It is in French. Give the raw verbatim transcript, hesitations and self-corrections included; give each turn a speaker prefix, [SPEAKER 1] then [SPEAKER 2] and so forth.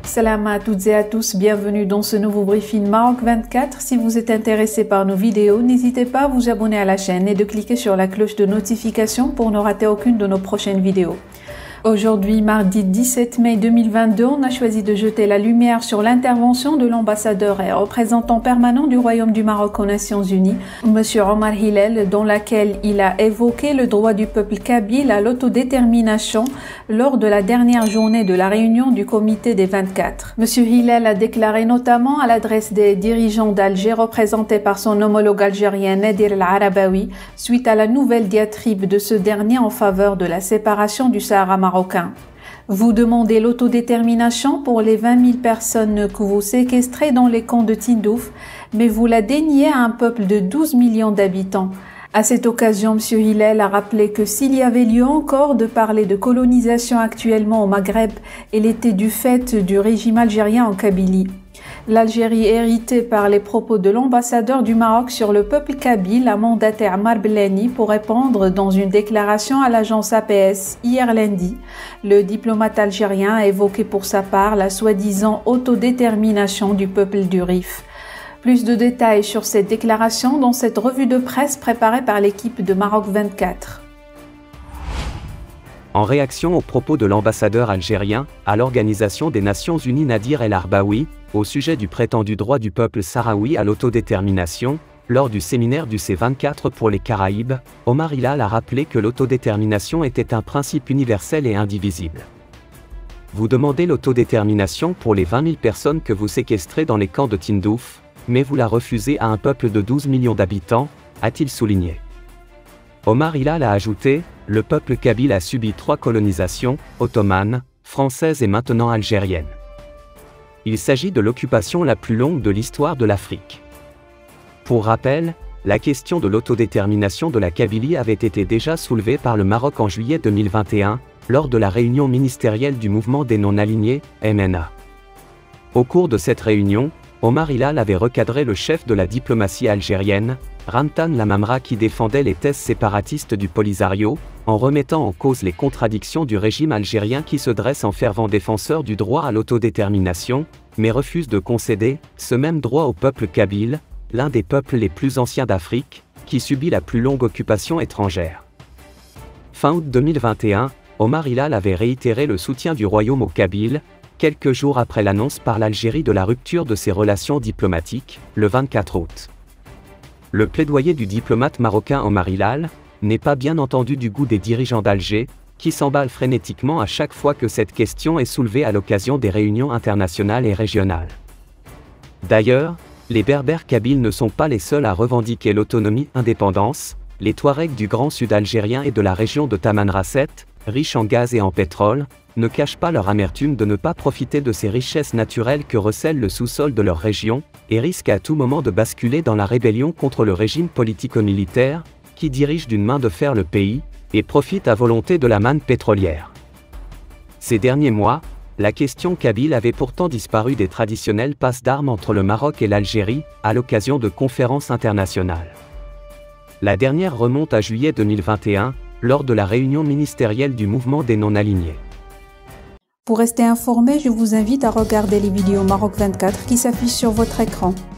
[SPEAKER 1] Salam à toutes et à tous, bienvenue dans ce nouveau briefing Maroc vingt-quatre. Si vous êtes intéressé par nos vidéos, n'hésitez pas à vous abonner à la chaîne et de cliquer sur la cloche de notification pour ne rater aucune de nos prochaines vidéos. Aujourd'hui, mardi dix-sept mai deux mille vingt-deux, on a choisi de jeter la lumière sur l'intervention de l'ambassadeur et représentant permanent du Royaume du Maroc aux Nations Unies, M. Omar Hillel, dans laquelle il a évoqué le droit du peuple kabyle à l'autodétermination lors de la dernière journée de la réunion du comité des vingt-quatre. M. Hillel a déclaré notamment à l'adresse des dirigeants d'Alger représentés par son homologue algérien Nadir El-Arabawi suite à la nouvelle diatribe de ce dernier en faveur de la séparation du Sahara marocain. Vous demandez l'autodétermination pour les vingt mille personnes que vous séquestrez dans les camps de Tindouf, mais vous la déniez à un peuple de douze millions d'habitants. À cette occasion, M. Hillel a rappelé que s'il y avait lieu encore de parler de colonisation actuellement au Maghreb, elle était du fait du régime algérien en Kabylie. L'Algérie, héritée par les propos de l'ambassadeur du Maroc sur le peuple kabyle, a mandaté Ammar Blani pour répondre dans une déclaration à l'agence A P S hier lundi. Le diplomate algérien a évoqué pour sa part la soi-disant autodétermination du peuple du Rif. Plus de détails sur cette déclaration dans cette revue de presse préparée par l'équipe de Maroc vingt-quatre.
[SPEAKER 2] En réaction aux propos de l'ambassadeur algérien à l'Organisation des Nations Unies Nadir El-Arabawi, au sujet du prétendu droit du peuple sahraoui à l'autodétermination, lors du séminaire du C vingt-quatre pour les Caraïbes, Omar Hillel a rappelé que l'autodétermination était un principe universel et indivisible. Vous demandez l'autodétermination pour les vingt mille personnes que vous séquestrez dans les camps de Tindouf, mais vous la refusez à un peuple de douze millions d'habitants, a-t-il souligné. Omar Hillel a ajouté, le peuple kabyle a subi trois colonisations, ottomane, française et maintenant algérienne. Il s'agit de l'occupation la plus longue de l'histoire de l'Afrique. Pour rappel, la question de l'autodétermination de la Kabylie avait été déjà soulevée par le Maroc en juillet deux mille vingt et un, lors de la réunion ministérielle du mouvement des non-alignés, M N A. Au cours de cette réunion, Omar Hillel avait recadré le chef de la diplomatie algérienne, Ramtan Lamamra, qui défendait les thèses séparatistes du Polisario, en remettant en cause les contradictions du régime algérien qui se dresse en fervent défenseur du droit à l'autodétermination, mais refuse de concéder ce même droit au peuple kabyle, l'un des peuples les plus anciens d'Afrique, qui subit la plus longue occupation étrangère. Fin août deux mille vingt et un, Omar Hillel avait réitéré le soutien du royaume aux Kabyles, quelques jours après l'annonce par l'Algérie de la rupture de ses relations diplomatiques, le vingt-quatre août. Le plaidoyer du diplomate marocain Omar Hillel n'est pas bien entendu du goût des dirigeants d'Alger, qui s'emballent frénétiquement à chaque fois que cette question est soulevée à l'occasion des réunions internationales et régionales. D'ailleurs, les Berbères kabyles ne sont pas les seuls à revendiquer l'autonomie-indépendance, les Touaregs du Grand Sud algérien et de la région de Tamanrasset, riches en gaz et en pétrole, ne cachent pas leur amertume de ne pas profiter de ces richesses naturelles que recèle le sous-sol de leur région, et risquent à tout moment de basculer dans la rébellion contre le régime politico-militaire, qui dirige d'une main de fer le pays, et profite à volonté de la manne pétrolière. Ces derniers mois, la question kabyle avait pourtant disparu des traditionnelles passes d'armes entre le Maroc et l'Algérie, à l'occasion de conférences internationales. La dernière remonte à juillet deux mille vingt et un, lors de la réunion ministérielle du mouvement des non-alignés.
[SPEAKER 1] Pour rester informé, je vous invite à regarder les vidéos Maroc vingt-quatre qui s'affichent sur votre écran.